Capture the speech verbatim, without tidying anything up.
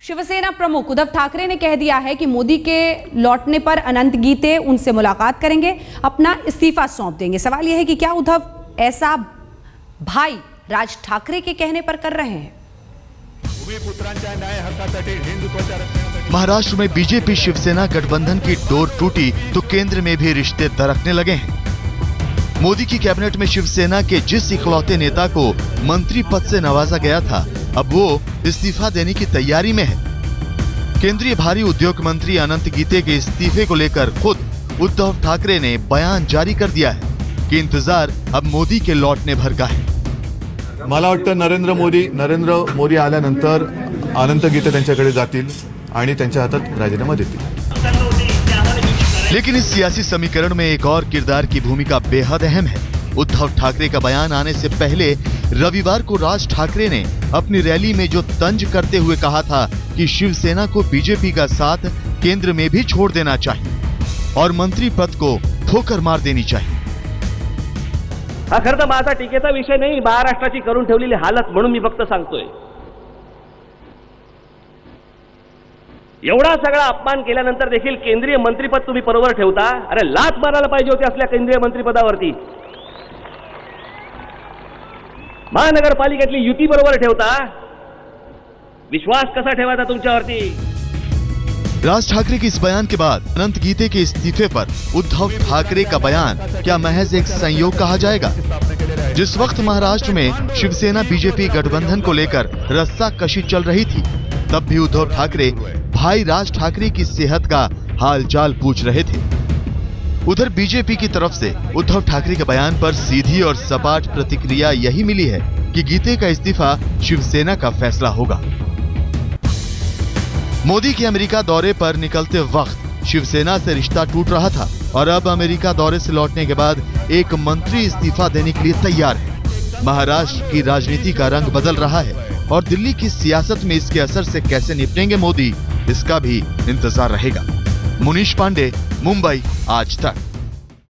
शिवसेना प्रमुख उद्धव ठाकरे ने कह दिया है कि मोदी के लौटने पर अनंत गीते उनसे मुलाकात करेंगे, अपना इस्तीफा सौंप देंगे। सवाल यह है कि क्या उद्धव ऐसा भाई राज ठाकरे के कहने पर कर रहे हैं? महाराष्ट्र में बीजेपी शिवसेना गठबंधन की डोर टूटी तो केंद्र में भी रिश्ते दरकने लगे हैं। मोदी की कैबिनेट में शिवसेना के जिस इकलौते नेता को मंत्री पद से नवाजा गया था, अब वो इस्तीफा देने की तैयारी में है। केंद्रीय भारी उद्योग मंत्री अनंत गीते के इस्तीफे को लेकर खुद उद्धव ठाकरे ने बयान जारी कर दिया है कि इंतजार अब मोदी के लौटने भर का है। मला वाटतं नरेंद्र मोदी नरेंद्र मोदी आल्यानंतर अनंत गीते त्यांच्याकडे जातील आणि त्यांच्या हातात राजीनामा देतील। लेकिन इस सियासी समीकरण में एक और किरदार की भूमिका बेहद अहम है। उद्धव ठाकरे का बयान आने से पहले रविवार को राज ठाकरे ने अपनी रैली में जो तंज करते हुए कहा था कि शिवसेना को बीजेपी का साथ केंद्र में भी छोड़ देना चाहिए और मंत्री पद को ठोकर मार देनी चाहिए। हा खरं तर माझा टीकेचा विषय नाही, महाराष्ट्राची करून ठेवलेली हालत म्हणून मी फक्त सांगतोय। एवढा सगळा अपमान केल्यानंतर देखील केंद्रीय मंत्रीपद तुम्ही बरोबर ठेवता? अरे लाच मारायला पाहिजे होती असल्या केंद्रीय मंत्रिपदावरती। महानगरपालिकेतली युती बरोबर ठेवता? विश्वास कसा ठेवायचा तुमच्यावरती? राज ठाकरे के इस बयान के बाद अनंत गीते के इस्तीफे पर उद्धव ठाकरे का बयान क्या महज एक संयोग कहा जाएगा? जिस वक्त महाराष्ट्र में शिवसेना बीजेपी गठबंधन को लेकर रस्साकशी चल रही थी, तब भी उद्धव ठाकरे भाई राज ठाकरे की सेहत का हालचाल पूछ रहे थे। उधर बीजेपी की तरफ से उद्धव ठाकरे के बयान पर सीधी और सपाट प्रतिक्रिया यही मिली है कि गीते का इस्तीफा शिवसेना का फैसला होगा। मोदी के अमेरिका दौरे पर निकलते वक्त शिवसेना से रिश्ता टूट रहा था और अब अमेरिका दौरे से लौटने के बाद एक मंत्री इस्तीफा देने के लिए तैयार है। महाराष्ट्र की राजनीति का रंग बदल रहा है और दिल्ली की सियासत में इसके असर से कैसे निपटेंगे मोदी, इसका भी इंतजार रहेगा। मुनीश पांडे, मुंबई, आज तक।